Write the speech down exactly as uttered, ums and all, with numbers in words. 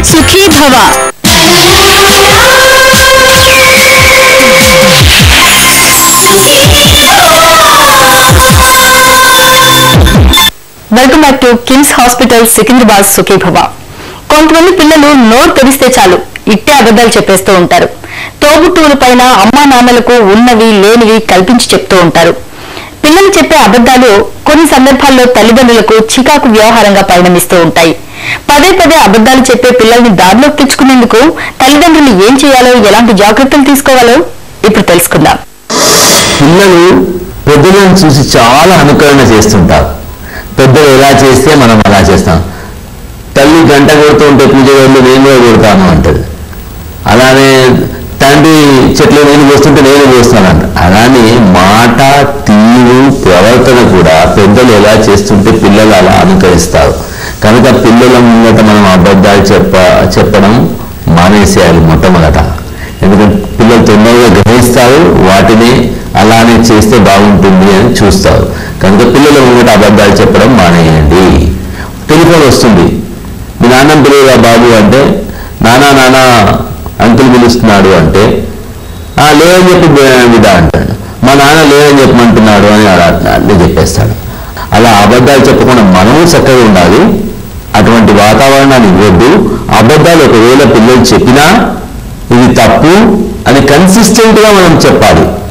సుఖీ భవ. Welcome back to KIMS hospital Secunderabad సుఖీ భవ. కొంతమంది పిల్లలు నోరు తెరిస్తే చాలు ఇట్టే అబద్ధాలు చెప్పేస్తూ ఉంటారు. తోబుట్టువుల పైన అమ్మా నాన్నలకు ఉన్నవి లేనివి కల్పించి చెప్తూ ఉంటారు. పిల్లలు చెప్పే అబద్ధాలు కొన్ని సందర్భాల్లో తల్లిదండ్రులకు చికాకు వ్యవహారంగా పరిణమిస్తూ ఉంటాయి. పదే పదే అబద్ధాలు చెప్పే పిల్లల్ని దారిలోకి తెచ్చుకునేందుకు తల్లిదండ్రులు ఏం చేయాలో, ఎలాంటి జాగ్రత్తలు తీసుకోవాలో ఇప్పుడు తెలుసుకుందాం. పిల్లలు పెద్దలను చూసి చాలా అనుకరణ చేస్తుంటారు. పెద్దలు ఎలా చేస్తే మనం అలా చేస్తాం. తల్లి గంట కొడుతూ ఉంటే పూజ గదిలో నేను కూడా కొడతాను అంటది. అలానే తండ్రి చెట్లు నేను పోస్తుంటే నేను పోస్తానంట. అలానే మాట, తీరు, ప్రవర్తన కూడా పెద్దలు ఎలా చేస్తుంటే పిల్లలు అలా అనుకరిస్తారు. కనుక పిల్లల ముంగట మనం అబద్ధాలు చెప్ప చెప్పడం మానేసేయాలి మొట్టమొదట. ఎందుకంటే పిల్లలు తొందరగా గ్రహిస్తారు, వాటిని అలానే చేస్తే బాగుంటుంది అని చూస్తారు. కనుక పిల్లల ముంగట అబద్ధాలు చెప్పడం మానేయండి. టెలిఫోన్ వస్తుంది, మీ నాన్న పిల్లగా బాబు అంటే నానా నానా అంకుల్ పిలుస్తున్నాడు అంటే లేదని చెప్పి బిడ్డ అంటాడు. మా నాన్న లేదని చెప్పమంటున్నాడు అని అన్నీ చెప్పేస్తాడు. అలా అబద్ధాలు చెప్పకుండా మనము చక్కగా ఉండాలి. అటువంటి వాతావరణాన్ని ఇవ్వద్దు. అబద్ధాలు ఒకవేళ పిల్లలు చెప్పినా ఇది తప్పు అని కన్సిస్టెంట్గా మనం చెప్పాలి.